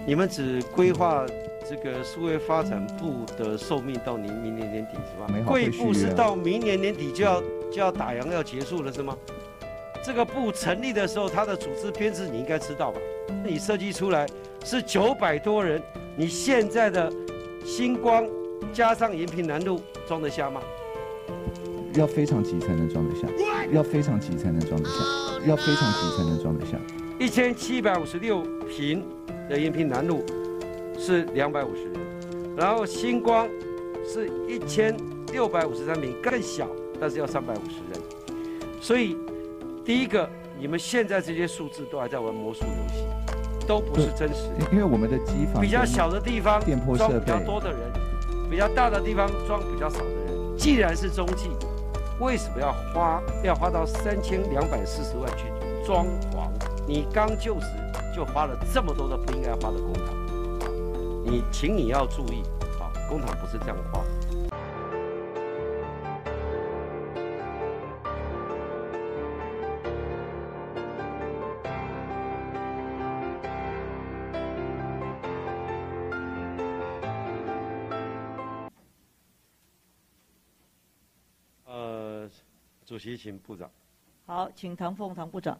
你们只规划这个数位发展部的寿命到明年年底是吧？贵部是到明年年底就要打烊要结束了是吗？这个部成立的时候，它的组织编制你应该知道吧？你设计出来是900多人，你现在的星光加上延平南路装得下吗？ 要非常急才能装得下，要非常急才能装得下，要非常急才能装得下。 1756平的延平南路是250人，然后星光是1653平，更小，但是要350人。所以，第一个，你们现在这些数字都还在玩魔术游戏，都不是真实的。 因为我们的机房比较小的地方电波设备装比较多的人，比较大的地方装比较少的人。既然是中继，为什么要花到3240万去装潢？你刚就职就花了这么多的不应该花的公帑，请你要注意，公帑不是这样花。主席，请部长。 好，请唐凤唐部长。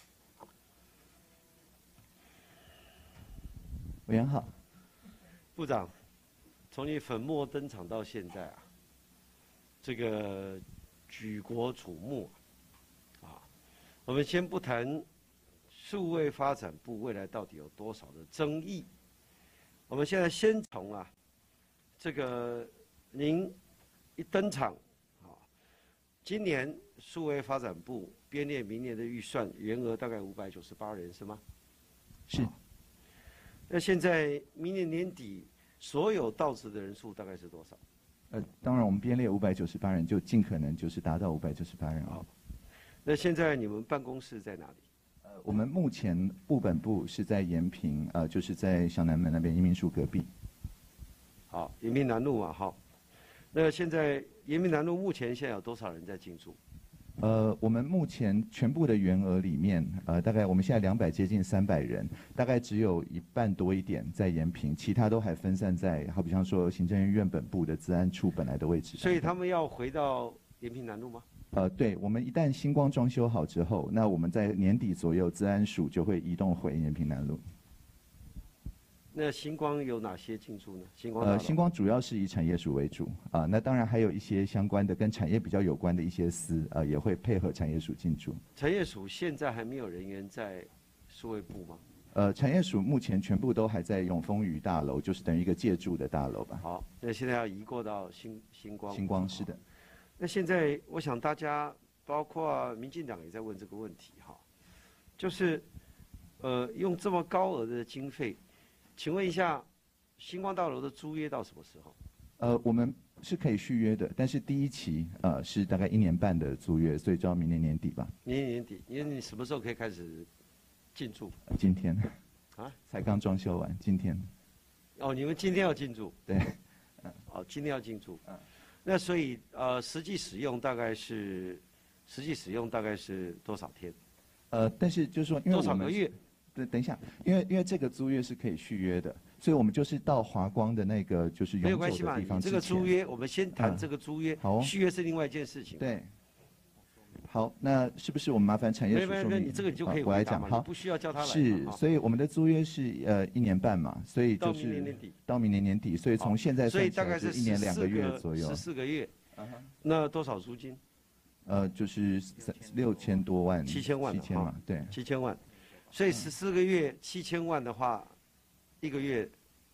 委员好， 部长，从你粉墨登场到现在啊，这个举国瞩目啊。我们先不谈数位发展部未来到底有多少的争议，我们现在先从这个您一登场。今年数位发展部编列明年的预算员额大概598人，是吗？ 是。 那现在明年年底所有到职的人数大概是多少？ 当然我们编列598人，就尽可能就是达到598人啊。 那现在你们办公室在哪里？ 我们目前部本部是在延平，就是在小南门那边移民署隔壁。 好，延平南路嘛，好。那现在延平南路目前现在有多少人在进驻？ 我们目前全部的员额里面，大概我们现在200接近300人，大概只有一半多一点在延平，其他都还分散在，好比像说行政院本部的资安处本来的位置。 所以他们要回到延平南路吗？ 对，我们一旦星光装修好之后，那我们在年底左右，资安署就会移动回延平南路。 那星光有哪些进驻呢？ 星光主要是以产业署为主啊，那当然还有一些相关的跟产业比较有关的一些司也会配合产业署进驻。 产业署现在还没有人员在数位部吗？ 产业署目前全部都还在永丰余大楼，就是等于一个借住的大楼吧。 好，那现在要移过到星光。 星光是的。 那现在我想大家包括民进党也在问这个问题哈，就是用这么高额的经费。请问一下，星光大楼的租约到什么时候？ 我们是可以续约的，但是第一期是大概1年半的租约，所以就要明年年底吧。 明年年底，你什么时候可以开始进驻？ 今天。才刚装修完，今天。 哦，你们今天要进驻？ 对。 哦，今天要进驻。那所以实际使用大概是多少天？ 但是就是说，因为多少个月？ 对，等一下，因为这个租约是可以续约的，所以我们就是到华光的那个就是永久的地方之前。 没有关系嘛，你这个租约，我们先谈这个租约， 好， 续约是另外一件事情。 对。好，那是不是我们麻烦产业署说明？ 没，你这个你就可以回答嘛，你不需要叫他来。 是，所以我们的租约是1年半嘛，所以就是到明年年底，所以从现在所以大概是 1年2个月左右。 14个月。那多少租金？ 就是6000多万。 7000万。 7000嘛，对。 7000万。所以14个月7000万的话，1个月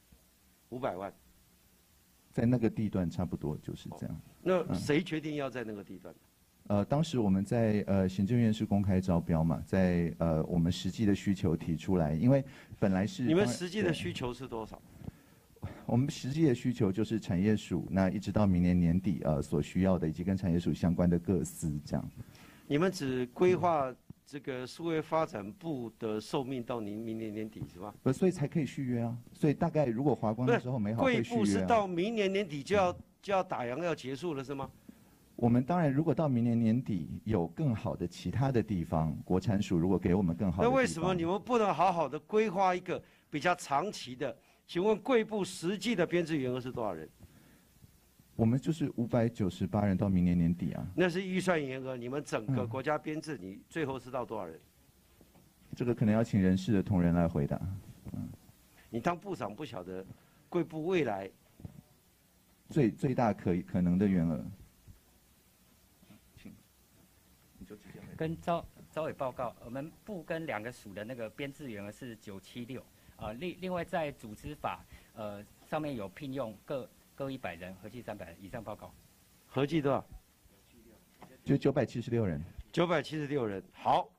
500万， 在那个地段差不多就是这样。 那谁决定要在那个地段？ 当时我们在行政院是公开招标嘛，在我们实际的需求提出来，因为本来是你们实际的需求是多少？ 我们实际的需求就是产业署，那一直到明年年底所需要的，以及跟产业署相关的各司这样。 你们只规划这个数位发展部的寿命到明年年底是吧？ 所以才可以续约啊。所以大概如果华光的时候没好会续约。 贵部是到明年年底就要打烊要结束了是吗？ 我们当然如果到明年年底有更好的其他的地方，国产署如果给我们更好的地方， 那为什么你们不能好好的规划一个比较长期的，请问贵部实际的编制员额是多少人？ 我们就是598人到明年年底啊。 那是预算员额，你们整个国家编制，你最后是到多少人？ 这个可能要请人事的同仁来回答。 你当部长不晓得贵部未来最大可能的员额，请，你就直接回答。 跟招委报告，我们部跟2个署的那个编制员额是976，另外在组织法上面有聘用各100人，合计300人以上报告。 合计多少？ 就976人。 976人。好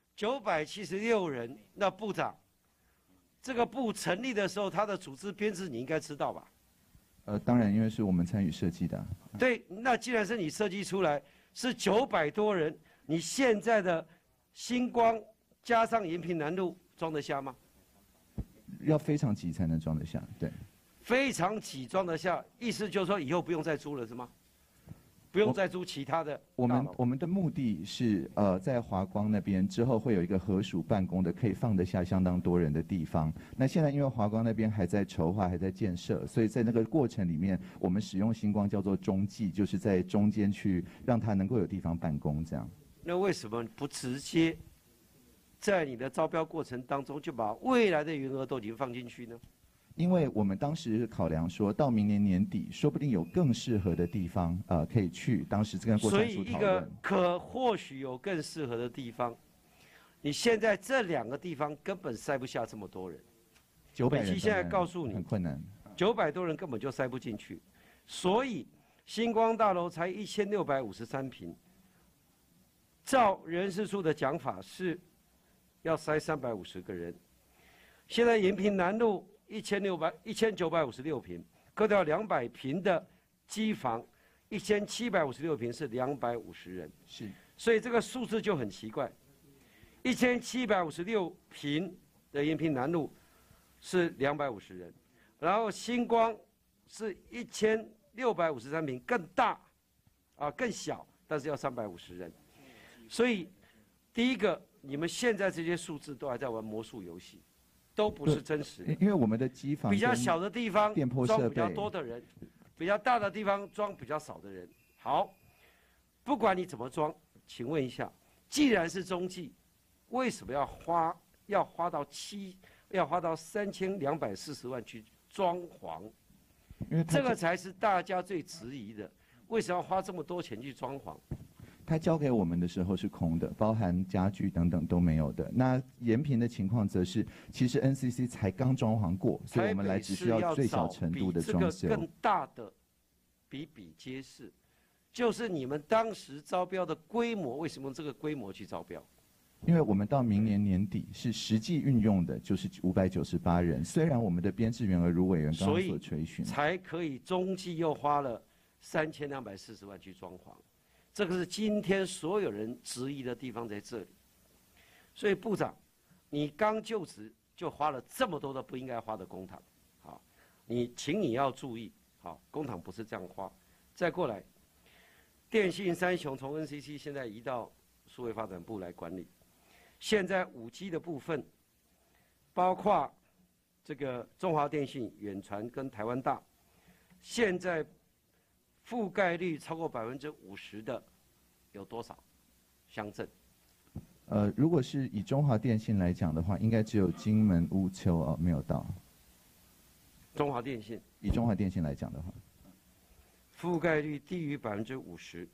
，976人。那部长，这个部成立的时候，他的组织编制你应该知道吧？ 当然，因为是我们参与设计的。 对，那既然是你设计出来，是900多人，你现在的星光加上延平南路装得下吗？ 要非常挤才能装得下，对。 非常挤装得下，意思就是说以后不用再租了是吗？不用再租其他的。 我们的目的是在华光那边之后会有一个合署办公的，可以放得下相当多人的地方。那现在因为华光那边还在筹划，还在建设，所以在那个过程里面，我们使用星光叫做中继，就是在中间去让它能够有地方办公这样。 那为什么不直接在你的招标过程当中就把未来的员额都已经放进去呢？ 因为我们当时考量说到明年年底，说不定有更适合的地方可以去。当时跟过程处讨论， 所以或许有更适合的地方，你现在这2个地方根本塞不下这么多人。 900人现在告诉你很困难 ，900多人根本就塞不进去，所以星光大楼才1653坪。照人事处的讲法是要塞350个人，现在延平南路1956坪，扣掉200坪的机房，1756坪是250人。 是， 所以这个数字就很奇怪。1756坪的延平南路是250人，然后星光是1653坪，更大，更小，但是要350人。所以，第一个，你们现在这些数字都还在玩魔术游戏。都不是真实的， 因为我们的机房比较小的地方装比较多的人，比较大的地方装比较少的人。好，不管你怎么装，请问一下，既然是中继，为什么要花到3240万去装潢？ 因为这个才是大家最质疑的，为什么要花这么多钱去装潢？ 它交给我们的时候是空的，包含家具等等都没有的。那延平的情况则是，其实 NCC 才刚装潢过，所以我们来只需要最小程度的装修。 这个更大的比比皆是，就是你们当时招标的规模，为什么用这个规模去招标？ 因为我们到明年年底是实际运用的，就是598人。虽然我们的编制员额如委员刚刚所垂询， 才可以中继又花了3240万去装潢。这个是今天所有人质疑的地方在这里，所以部长，你刚就职就花了这么多的不应该花的公帑，好，请你要注意，好，公帑不是这样花。再过来，电信三雄从 NCC 现在移到数位发展部来管理，现在5G 的部分，包括这个中华电信、远传跟台湾大，现在覆盖率超过50%的有多少乡镇？ 如果是以中华电信来讲的话，应该只有金门、乌丘没有到。 中华电信以中华电信来讲的话， 覆盖率低于50%。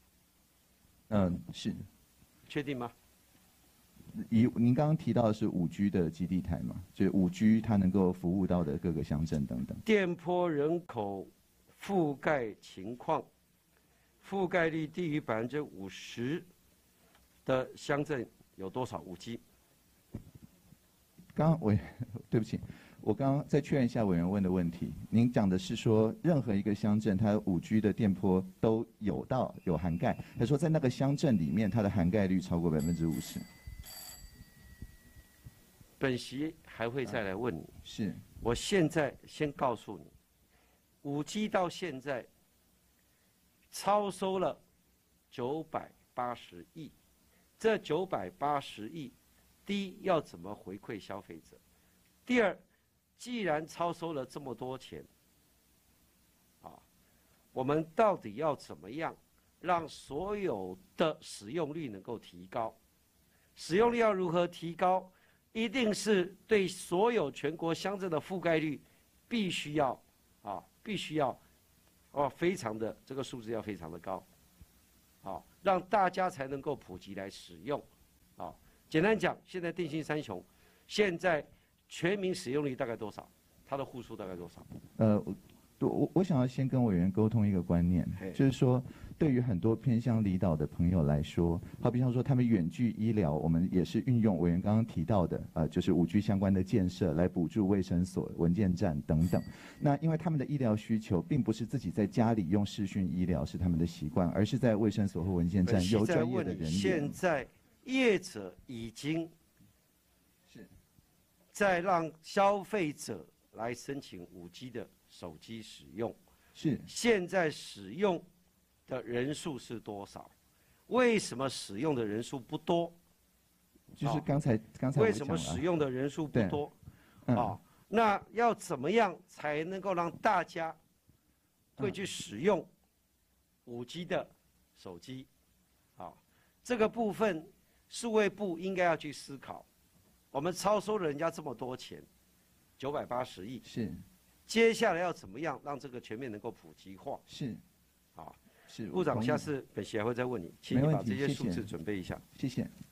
是。 确定吗？ 您刚刚提到的是5G 的基地台嘛？就是 5G 它能够服务到的各个乡镇等等。 电波人口覆盖情况，覆盖率低于50%的乡镇有多少5G？ 对不起，我刚刚再确认一下委员问的问题。您讲的是说，任何一个乡镇它5G 的电波都有涵盖，他说在那个乡镇里面，它的涵盖率超过50%。 本席还会再来问你。 是。 我现在先告诉你，5G 到现在超收了980亿，这980亿，第一要怎么回馈消费者？第二， 既然超收了这么多钱，啊，我们到底要怎么样让所有的使用率能够提高？使用率要如何提高？一定是对所有全国乡镇的覆盖率，必须要非常的这个数字要非常的高，让大家才能够普及来使用，简单讲，现在电信三雄，现在全民使用率大概多少？它的户数大概多少？ 我想要先跟委员沟通一个观念，就是说，对于很多偏乡离岛的朋友来说，好比像说他们远距医疗，我们也是运用委员刚刚提到的，就是5G 相关的建设来补助卫生所、文件站等等。那因为他们的医疗需求并不是自己在家里用视讯医疗是他们的习惯，而是在卫生所或文件站有专业的人员。 现在业者已经在让消费者来申请5G 的手机使用，现在使用的人数是多少？为什么使用的人数不多？ 就是刚才为什么使用的人数不多？那要怎么样才能够让大家会去使用5G 的手机？这个部分数位部应该要去思考。我们超收了人家这么多钱，980亿。接下来要怎么样让这个全面能够普及化？部长，下次本席还会再问你，请你把这些数字准备一下。 谢谢。